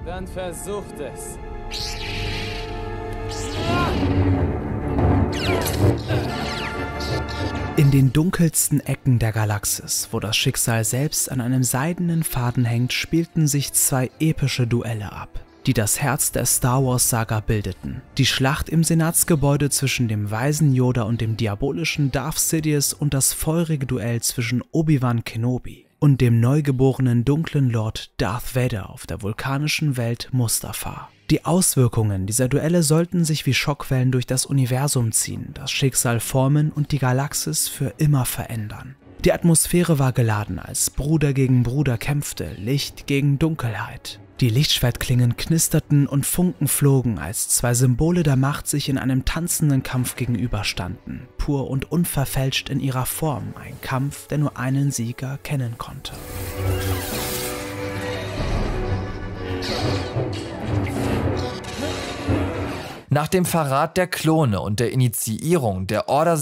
Dann versucht es. In den dunkelsten Ecken der Galaxis, wo das Schicksal selbst an einem seidenen Faden hängt, spielten sich zwei epische Duelle ab, die das Herz der Star Wars Saga bildeten. Die Schlacht im Senatsgebäude zwischen dem weisen Yoda und dem diabolischen Darth Sidious und das feurige Duell zwischen Obi-Wan Kenobi und dem neugeborenen dunklen Lord Darth Vader auf der vulkanischen Welt Mustafar. Die Auswirkungen dieser Duelle sollten sich wie Schockwellen durch das Universum ziehen, das Schicksal formen und die Galaxis für immer verändern. Die Atmosphäre war geladen, als Bruder gegen Bruder kämpfte, Licht gegen Dunkelheit. Die Lichtschwertklingen knisterten und Funken flogen, als zwei Symbole der Macht sich in einem tanzenden Kampf gegenüberstanden, pur und unverfälscht in ihrer Form, ein Kampf, der nur einen Sieger kennen konnte. Nach dem Verrat der Klone und der Initiierung der Order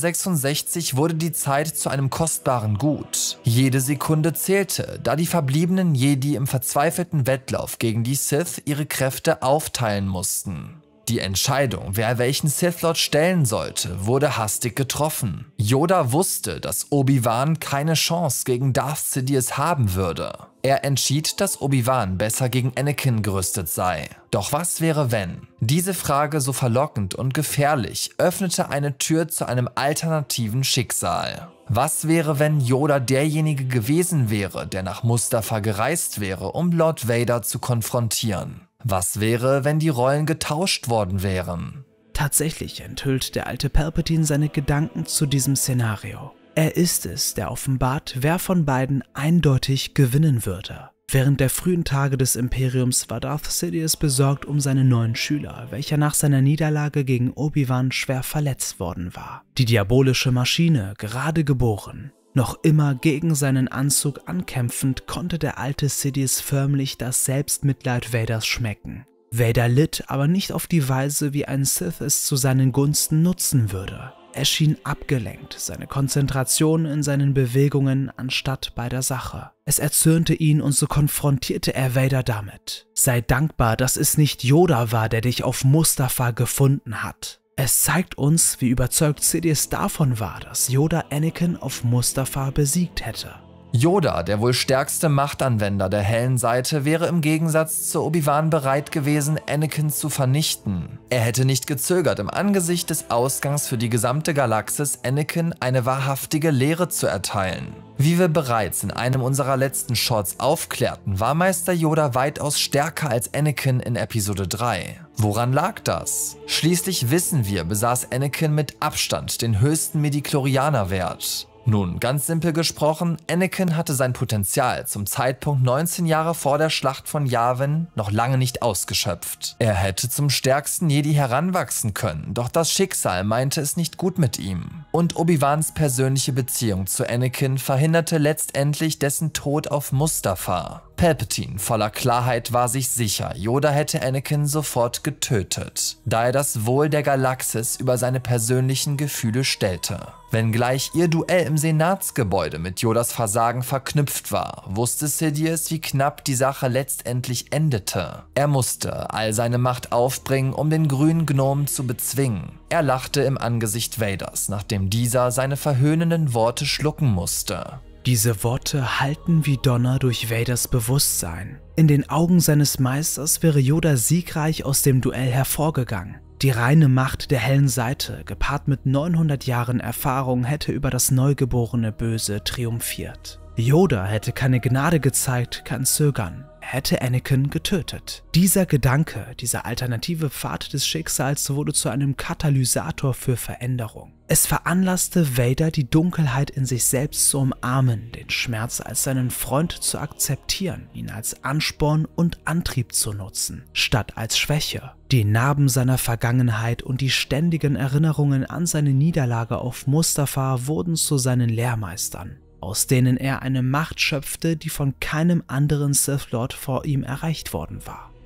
66 wurde die Zeit zu einem kostbaren Gut. Jede Sekunde zählte, da die verbliebenen Jedi im verzweifelten Wettlauf gegen die Sith ihre Kräfte aufteilen mussten. Die Entscheidung, wer welchen Sith Lord stellen sollte, wurde hastig getroffen. Yoda wusste, dass Obi-Wan keine Chance gegen Darth Sidious haben würde. Er entschied, dass Obi-Wan besser gegen Anakin gerüstet sei. Doch was wäre, wenn? Diese Frage, so verlockend und gefährlich, öffnete eine Tür zu einem alternativen Schicksal. Was wäre, wenn Yoda derjenige gewesen wäre, der nach Mustafar gereist wäre, um Lord Vader zu konfrontieren? Was wäre, wenn die Rollen getauscht worden wären? Tatsächlich enthüllt der alte Palpatine seine Gedanken zu diesem Szenario. Er ist es, der offenbart, wer von beiden eindeutig gewinnen würde. Während der frühen Tage des Imperiums war Darth Sidious besorgt um seinen neuen Schüler, welcher nach seiner Niederlage gegen Obi-Wan schwer verletzt worden war. Die diabolische Maschine, gerade geboren. Noch immer gegen seinen Anzug ankämpfend, konnte der alte Sidious förmlich das Selbstmitleid Vaders schmecken. Vader litt, aber nicht auf die Weise, wie ein Sith es zu seinen Gunsten nutzen würde. Er schien abgelenkt, seine Konzentration in seinen Bewegungen anstatt bei der Sache. Es erzürnte ihn und so konfrontierte er Vader damit. Sei dankbar, dass es nicht Yoda war, der dich auf Mustafar gefunden hat. Es zeigt uns, wie überzeugt Sidious davon war, dass Yoda Anakin auf Mustafar besiegt hätte. Yoda, der wohl stärkste Machtanwender der hellen Seite, wäre im Gegensatz zu Obi-Wan bereit gewesen, Anakin zu vernichten. Er hätte nicht gezögert, im Angesicht des Ausgangs für die gesamte Galaxis Anakin eine wahrhaftige Lehre zu erteilen. Wie wir bereits in einem unserer letzten Shorts aufklärten, war Meister Yoda weitaus stärker als Anakin in Episode 3. Woran lag das? Schließlich wissen wir, besaß Anakin mit Abstand den höchsten Midichlorianer-Wert. Nun, ganz simpel gesprochen, Anakin hatte sein Potenzial zum Zeitpunkt 19 Jahre vor der Schlacht von Yavin noch lange nicht ausgeschöpft. Er hätte zum stärksten Jedi heranwachsen können, doch das Schicksal meinte es nicht gut mit ihm. Und Obi-Wans persönliche Beziehung zu Anakin verhinderte letztendlich dessen Tod auf Mustafar. Palpatine voller Klarheit war sich sicher, Yoda hätte Anakin sofort getötet, da er das Wohl der Galaxis über seine persönlichen Gefühle stellte. Wenngleich ihr Duell im Senatsgebäude mit Yodas Versagen verknüpft war, wusste Sidious, wie knapp die Sache letztendlich endete. Er musste all seine Macht aufbringen, um den grünen Gnomen zu bezwingen. Er lachte im Angesicht Vaders, nachdem dieser seine verhöhnenden Worte schlucken musste. Diese Worte hallten wie Donner durch Vaders Bewusstsein. In den Augen seines Meisters wäre Yoda siegreich aus dem Duell hervorgegangen. Die reine Macht der hellen Seite, gepaart mit 900 Jahren Erfahrung, hätte über das neugeborene Böse triumphiert. Yoda hätte keine Gnade gezeigt, kein Zögern. Er hätte Anakin getötet. Dieser Gedanke, dieser alternative Pfad des Schicksals wurde zu einem Katalysator für Veränderung. Es veranlasste Vader, die Dunkelheit in sich selbst zu umarmen, den Schmerz als seinen Freund zu akzeptieren, ihn als Ansporn und Antrieb zu nutzen, statt als Schwäche. Die Narben seiner Vergangenheit und die ständigen Erinnerungen an seine Niederlage auf Mustafar wurden zu seinen Lehrmeistern, aus denen er eine Macht schöpfte, die von keinem anderen Sith Lord vor ihm erreicht worden war.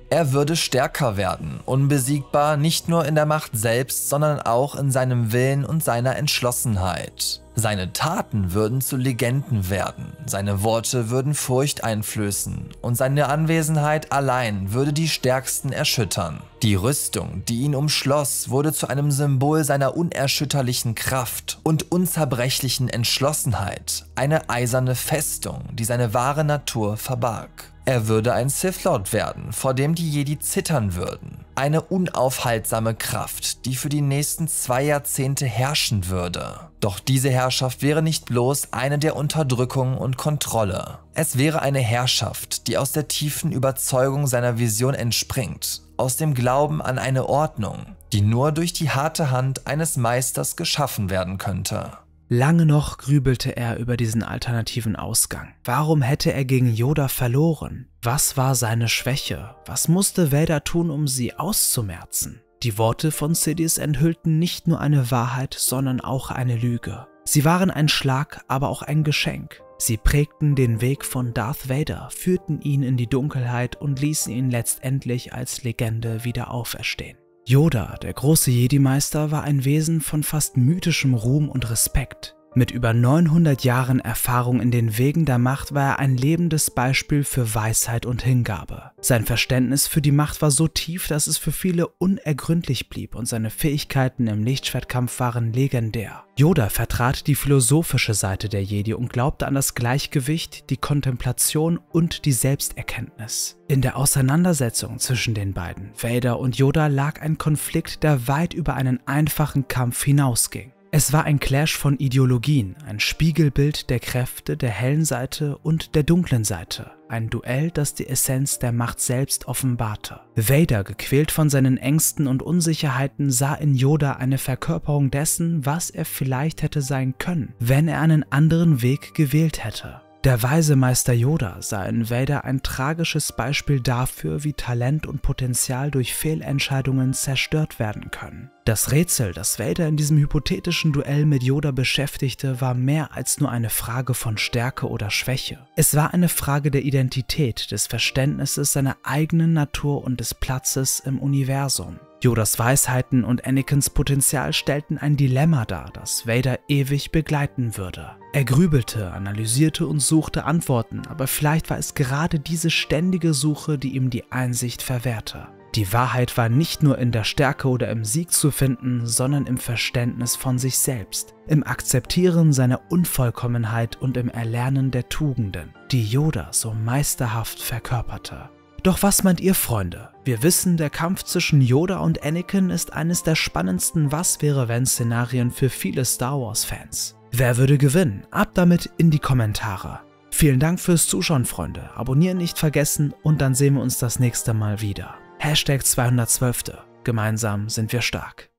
Er würde stärker werden, unbesiegbar nicht nur in der Macht selbst, sondern auch in seinem Willen und seiner Entschlossenheit. Seine Taten würden zu Legenden werden, seine Worte würden Furcht einflößen und seine Anwesenheit allein würde die Stärksten erschüttern. Die Rüstung, die ihn umschloss, wurde zu einem Symbol seiner unerschütterlichen Kraft und unzerbrechlichen Entschlossenheit, eine eiserne Festung, die seine wahre Natur verbarg. Er würde ein Sith Lord werden, vor dem die Jedi zittern würden. Eine unaufhaltsame Kraft, die für die nächsten 2 Jahrzehnte herrschen würde. Doch diese Herrschaft wäre nicht bloß eine der Unterdrückung und Kontrolle. Es wäre eine Herrschaft, die aus der tiefen Überzeugung seiner Vision entspringt, aus dem Glauben an eine Ordnung, die nur durch die harte Hand eines Meisters geschaffen werden könnte. Lange noch grübelte er über diesen alternativen Ausgang. Warum hätte er gegen Yoda verloren? Was war seine Schwäche? Was musste Vader tun, um sie auszumerzen? Die Worte von Sidious enthüllten nicht nur eine Wahrheit, sondern auch eine Lüge. Sie waren ein Schlag, aber auch ein Geschenk. Sie prägten den Weg von Darth Vader, führten ihn in die Dunkelheit und ließen ihn letztendlich als Legende wieder auferstehen. Yoda, der große Jedi-Meister, war ein Wesen von fast mythischem Ruhm und Respekt. Mit über 900 Jahren Erfahrung in den Wegen der Macht war er ein lebendes Beispiel für Weisheit und Hingabe. Sein Verständnis für die Macht war so tief, dass es für viele unergründlich blieb und seine Fähigkeiten im Lichtschwertkampf waren legendär. Yoda vertrat die philosophische Seite der Jedi und glaubte an das Gleichgewicht, die Kontemplation und die Selbsterkenntnis. In der Auseinandersetzung zwischen den beiden, Vader und Yoda, lag ein Konflikt, der weit über einen einfachen Kampf hinausging. Es war ein Clash von Ideologien, ein Spiegelbild der Kräfte der hellen Seite und der dunklen Seite, ein Duell, das die Essenz der Macht selbst offenbarte. Vader, gequält von seinen Ängsten und Unsicherheiten, sah in Yoda eine Verkörperung dessen, was er vielleicht hätte sein können, wenn er einen anderen Weg gewählt hätte. Der weise Meister Yoda sah in Vader ein tragisches Beispiel dafür, wie Talent und Potenzial durch Fehlentscheidungen zerstört werden können. Das Rätsel, das Vader in diesem hypothetischen Duell mit Yoda beschäftigte, war mehr als nur eine Frage von Stärke oder Schwäche. Es war eine Frage der Identität, des Verständnisses seiner eigenen Natur und des Platzes im Universum. Yodas Weisheiten und Anakins Potenzial stellten ein Dilemma dar, das Vader ewig begleiten würde. Er grübelte, analysierte und suchte Antworten, aber vielleicht war es gerade diese ständige Suche, die ihm die Einsicht verwehrte. Die Wahrheit war nicht nur in der Stärke oder im Sieg zu finden, sondern im Verständnis von sich selbst, im Akzeptieren seiner Unvollkommenheit und im Erlernen der Tugenden, die Yoda so meisterhaft verkörperte. Doch was meint ihr, Freunde? Wir wissen, der Kampf zwischen Yoda und Anakin ist eines der spannendsten Was-wäre-wenn-Szenarien für viele Star Wars-Fans. Wer würde gewinnen? Ab damit in die Kommentare. Vielen Dank fürs Zuschauen, Freunde. Abonnieren nicht vergessen und dann sehen wir uns das nächste Mal wieder. #212. Gemeinsam sind wir stark.